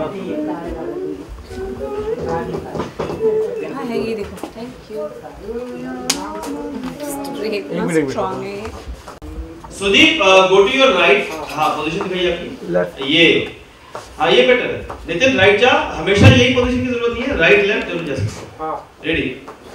हाँ है ये देखो। Thank you. स्ट्रॉन्ग है। Sudeep go to your right. हाँ पोजीशन दिखाइए आपकी लेफ्ट। ये हाँ ये बेटर है। नितिन राइट जा, हमेशा यही पोजीशन की जरूरत नहीं है, राइट लेफ्ट दोनों जा सकते हो। हाँ रेडी।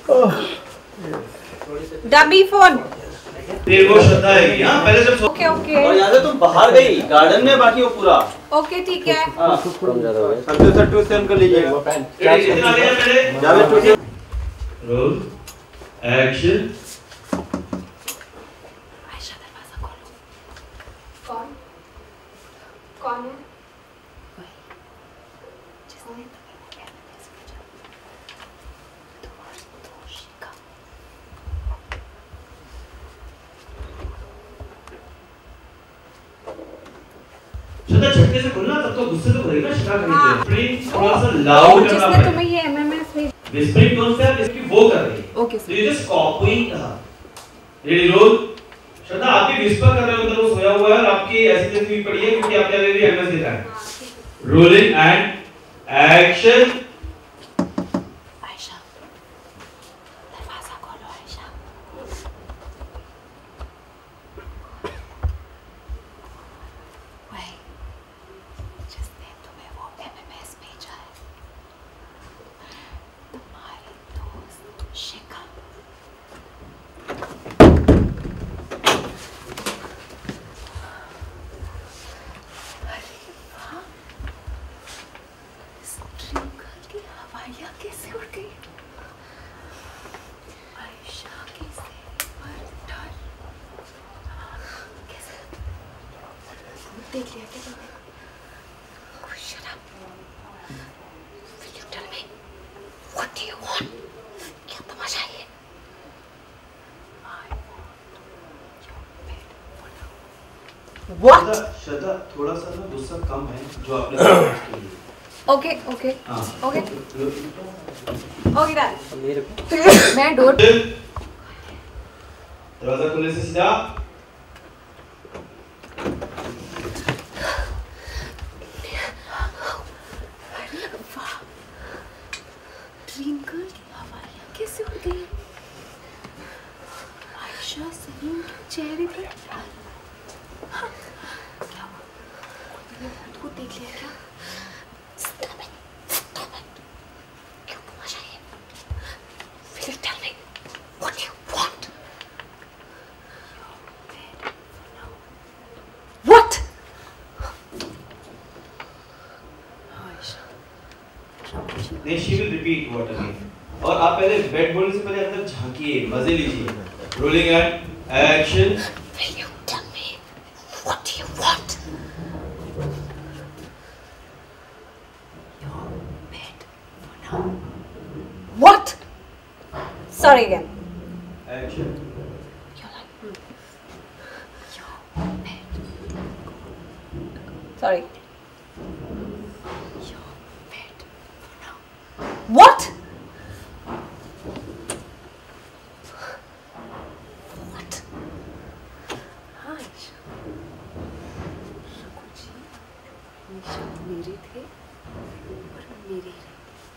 डमी फोन तेरे को श्रद्धा है कि हाँ पहले जब ओके ओके। और याद है तुम बाहर गई गार्डन में, बाकी वो पूरा ओके ठीक है। हां कम ज्यादा हो गया। सबसे टू सेम कर लीजिए। रेडी नितिन आ गया मेरे जावे टू से रोल एक्शन। आयशा दरवाजा खोलो। कौन कौन है? जिसने श्रद्धा झटके से खोलना, तब तो गुस्से तो करेगा शिकार करने के लिए। थोड़ा सा लाउड करना जिसने तुम्हें ये एमएमएस भेज विस्परिंग टोन से आप इसकी वो कर रही है। ओके तो ये जस्ट कॉपी। हां रेडी रोल। श्रद्धा आप भी विस्पर कर रहे हो, उधर वो सोया हुआ है और आपकी ऐसी जैसी हुई पड़ी है क्योंकि आपने ऑलरेडी एमएस देखा है। Rolling and action. आयशा दरवाजा खोलो। आयशा वही जिसने तुम्हें वो एमएमएस भेजा है, तुम्हारी दोस्त शिखा। कैसे उड़ गई? आयशा कैसे डर कैसे देख लिया क्या तुमने? Shut up. Will you tell me what do you want? क्या तमाशा है? I want your bed for now. What? श्रद्धा थोड़ा सा ना गुस्सा कम है जो आपने okay okay okay okay done. मेरे मैं डोर दरवाजा खुलने से सीधा ट्विंकल की हवाइयाँ कैसे उड़ गई? आयशा सलीम के चेहरे पर क्या हुआ? खुद देख लिया क्या? Then she will repeat what again. और आप पहले बेड बोलने से पहले अंदर झांकिए, मजे लीजिए। Rolling and action. Will you tell me what do you want? Your bed for now. What? Sorry again. Action. You're like your bed. Sorry. What? What? हाँ शकुजी हमेशा मेरे थे और मेरे रहे,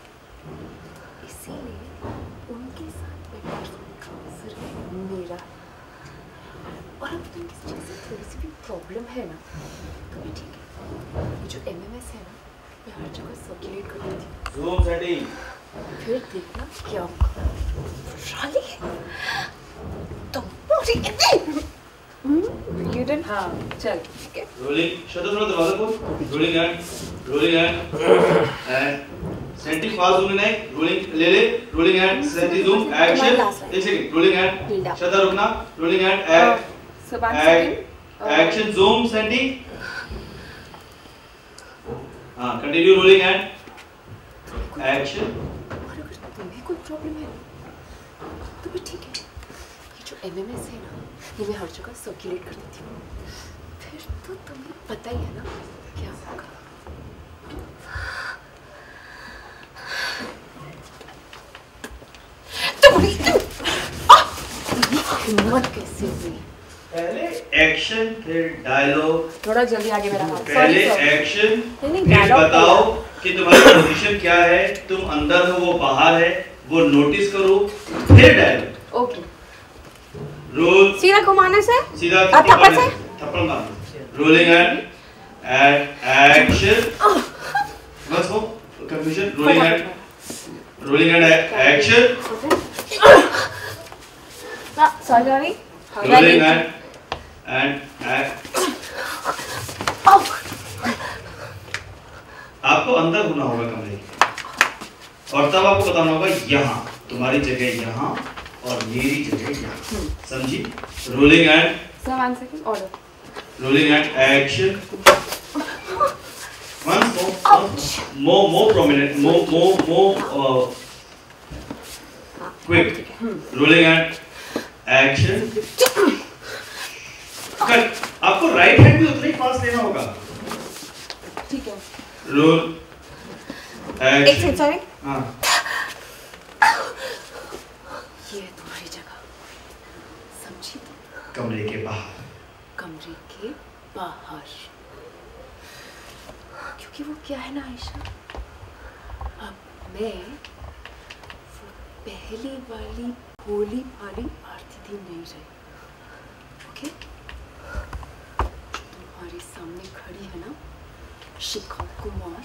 इसीलिए उनके साथ बैठने का सिर्फ मेरा। और अब तुम किसी चीज़ से थोड़ी सी भी प्रॉब्लम है ना तो भी ठीक है। जो एमएमएस है ना मैं हर जगह सर्कुलेट कर देती हूँ। Zoom setting. फिर देखना क्या होगा। राली तुम पूरी you didn't हाँ चल ठीक है। Rolling. श्रद्धा थोड़ा दरवाजा खोल। Rolling and सेंटी फास्ट zoom नहीं। Rolling ले Rolling and सेंटी zoom action। एक सेकंड Rolling and श्रद्धा रुकना। Rolling and action zoom सेंटी। हाँ कंटिन्यू Rolling and action। और अगर तुम्हें कोई प्रॉब्लम है तो भी ठीक है। ये जो एमएमएस है ना ये मैं हर जगह सर्कुलेट कर देती हूँ, फिर तो तुम्हें पता ही है ना क्या होगा। हिम्मत कैसे हुई? पहले एक्शन फिर डायलॉग। थोड़ा जल्दी आगे मेरा हाथ। पहले एक्शन फिर डायलॉग बताओ कि तुम्हारी पोजीशन क्या है, तुम अंदर हो वो बाहर है, वो नोटिस करो, फिर डायलॉग। ओके। रोल सीधा घुमाने से, सीधा थप्पड़ से, थप्पड़ मारना। Rolling and action. बस हो confusion. Rolling and action. Sorry. Rolling and आपको अंदर होना होगा कमरे के, और तब आपको बताना होगा यहाँ तुम्हारी जगह यहाँ और मेरी जगह यहाँ। समझी? Rolling and sir 1 second order. Rolling and action. more prominent, more quick. Rolling and action. Cut. आपको राइट हैंड भी उतना ही फास्ट लेना होगा। ठीक है। Roll action. एक सेकंड सॉरी। हाँ। ये तुम्हारी जगह, समझी? कमरे के बाहर। कमरे के बाहर, क्योंकि वो क्या है ना आयशा, अब मैं वो पहली वाली भोली भाली आरती दी नहीं रही। ओके? तुम्हारे सामने खड़ी है ना शिखा कुमार,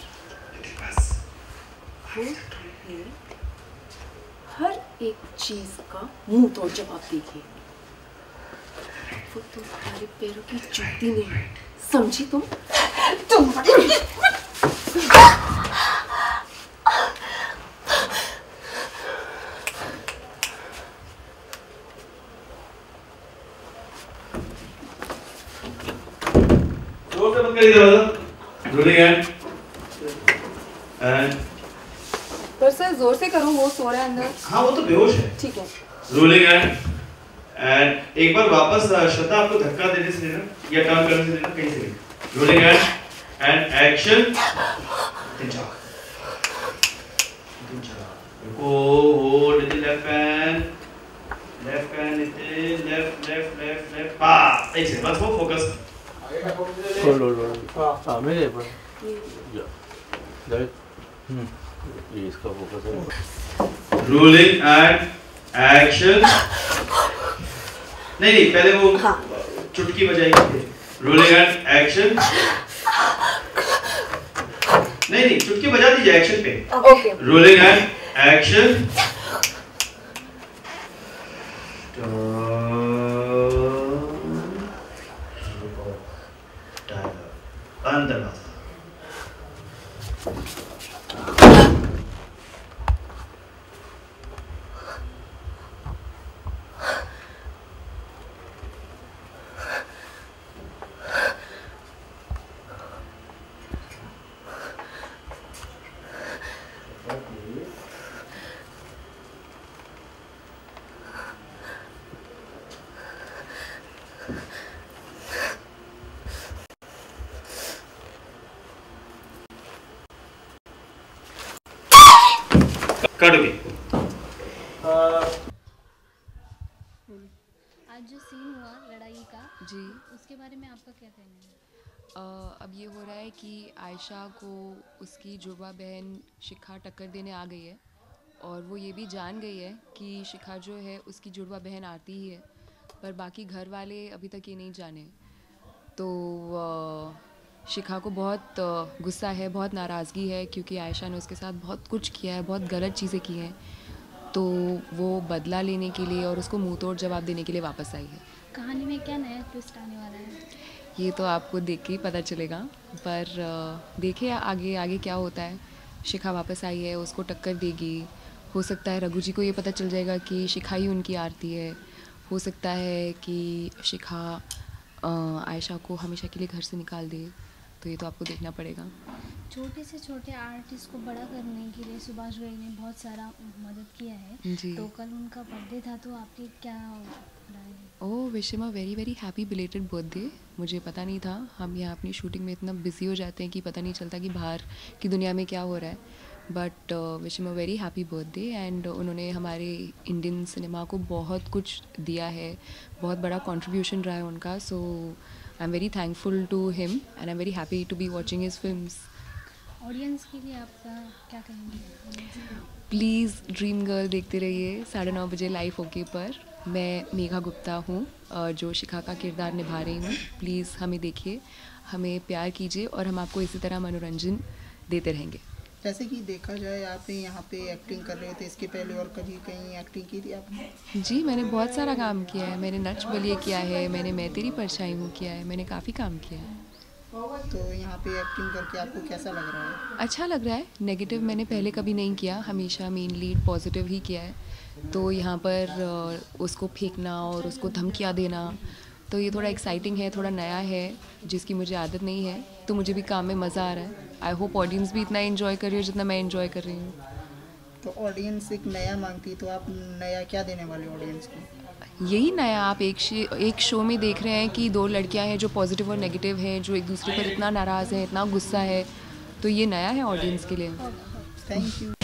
वो तुम्हें हर एक चीज का मुंह तोड़ जवाब देगी। वो तुम्हारे पैरों की जूती नहीं, समझी तुम? जोर से बंद करिए दरवाजा। रोलिंग एंड पर सर जोर से करूं, वो सो रहा है अंदर। हाँ वो तो बेहोश है। ठीक है। रोलिंग एंड एक बार वापस श्रद्धा आपको धक्का देने से लेना या टर्न करने से लेना, कहीं से लेना। Rolling and action. रुको, hold the left hand left पा। एक सेकंड बस वो फोकस। हाँ मेरे पर ये इसका फोकस है। Rolling and action. नहीं पहले वो चुटकी बजाएगी। Rolling and action. नहीं चुटकी बजा दीजिए एक्शन पे। ओके। Rolling and action. अंदर कटोगे। आज जो सीन हुआ लड़ाई का जी, उसके बारे में आपका क्या कहना है? अब ये हो रहा है कि आयशा को उसकी जुड़वा बहन शिखा टक्कर देने आ गई है, और वो ये भी जान गई है कि शिखा जो है उसकी जुड़वा बहन आरती ही है, पर बाकी घर वाले अभी तक ये नहीं जाने। तो शिखा को बहुत गुस्सा है, बहुत नाराज़गी है, क्योंकि आयशा ने उसके साथ बहुत कुछ किया है, बहुत गलत चीज़ें की हैं। तो वो बदला लेने के लिए और उसको मुंह तोड़ जवाब देने के लिए वापस आई है। कहानी में क्या नया ट्विस्ट आने वाला है? ये तो आपको देख के ही पता चलेगा, पर देखिए आगे आगे क्या होता है। शिखा वापस आई है, उसको टक्कर देगी। हो सकता है रघु जी को ये पता चल जाएगा कि शिखा ही उनकी आरती है। हो सकता है कि शिखा आयशा को हमेशा के लिए घर से निकाल दे। तो ये तो आपको देखना पड़ेगा। छोटे से छोटे आर्टिस्ट को बड़ा करने के लिए सुभाष भाई ने बहुत सारा मदद किया है जी। तो कल उनका बर्थडे था, तो आपकी क्या राय है? Oh wish him a very very happy belated birthday. मुझे पता नहीं था, हम यहाँ अपनी शूटिंग में इतना बिजी हो जाते हैं कि पता नहीं चलता कि बाहर की दुनिया में क्या हो रहा है। But wish him a very happy birthday. And उन्होंने हमारे इंडियन सिनेमा को बहुत कुछ दिया है, बहुत बड़ा कंट्रीब्यूशन रहा है उनका। So I am very thankful to him and I am very happy to be watching his films. Audience के लिए आप क्या कहेंगे? प्लीज़ ड्रीम गर्ल देखते रहिए 9:30 बजे लाइव ओके पर। मैं मेघा गुप्ता हूँ जो शिखा का किरदार निभा रही हूँ। प्लीज़ हमें देखिए, हमें प्यार कीजिए और हम आपको इसी तरह मनोरंजन देते रहेंगे। जैसे कि देखा जाए आप यहाँ पे एक्टिंग कर रहे थे, इसके पहले और कभी कहीं एक्टिंग की थी आपने? जी, मैंने बहुत सारा काम किया है। मैंने नच बलिए किया है, मैंने मैं तेरी परछाई हूँ किया है, मैंने काफ़ी काम किया है। तो यहाँ पे एक्टिंग करके आपको कैसा लग रहा है? अच्छा लग रहा है। नेगेटिव मैंने पहले कभी नहीं किया, हमेशा मेन लीड पॉजिटिव ही किया है। तो यहाँ पर उसको फेंकना और उसको धमकियाँ देना, तो ये थोड़ा एक्साइटिंग है, थोड़ा नया है, जिसकी मुझे आदत नहीं है। तो मुझे भी काम में मज़ा आ रहा है। आई होप ऑडियंस भी इतना एंजॉय कर रही हो जितना मैं एंजॉय कर रही हूँ। तो ऑडियंस एक नया मांगती है, तो आप नया क्या देने वाले ऑडियंस को? यही नया आप एक शो में देख रहे हैं कि 2 लड़कियां हैं जो पॉजिटिव और नेगेटिव हैं, जो एक दूसरे पर इतना नाराज़ हैं, इतना गुस्सा है। तो ये नया है ऑडियंस के लिए। Thank you.